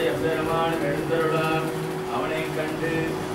எம்பெருமான் எழுந்தருளார் அவனை கண்டு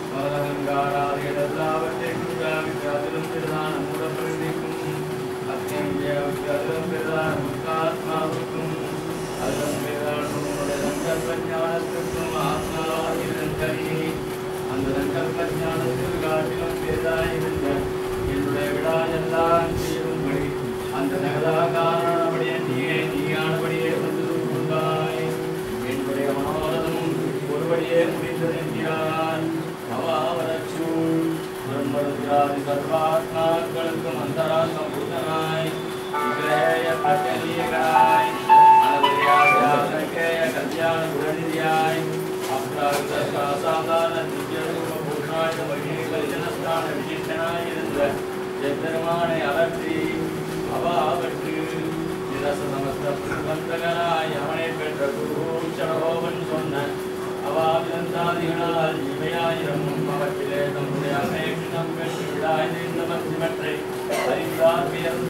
மகதகங்காராதிகளும் பெருதான் நம்முடன் பிரதிக்கும் அத்தியம் பெருதான் முக்காத்மாவுக்கும் அதன் பெருதான் உன்னுடைய சங்கல்பஞானத்திற்கும் ஆத்மாவாயிருந்தே அந்த சங்கல்பஞானத்தில் காட்டிலும் பெரிதாயிருந்த என்னுடைய விழா எல்லாம் செய்யும்படி அந்த நகதாகாரனபடியே நீயானபடியே வந்து கொண்டாய் என்னுடைய மனோரதமும் ஒருபடியே முடிந்தது என்கிறார் அவாவரச்சூழ் பிரம்மருத்ராதி சர்வாத்மாக்களுக்கும் அந்தராத்ம பூதனாய் பட்டலியகாய் அனவரியாய கல்யாண குணநிதியாய் சாதாரண திவ்யரூபூஷாய மகிழ் கல்யாணஸ்தான விசிஷ்டனாயிருந்த எம்பெருமானை அலற்றி அவாவற்று நிரச சமஸ்த பிரபந்தகனாய் அவனை பெற்ற குருச்சடோவன் சொன்ன அவாவிதந்தாதிகளால் இவையாயிரமும் அவற்றிலே தம்முடைய அபேட்சிதம் பெற்று விடாய் இந்த மற்றவற்றை அறிந்தார்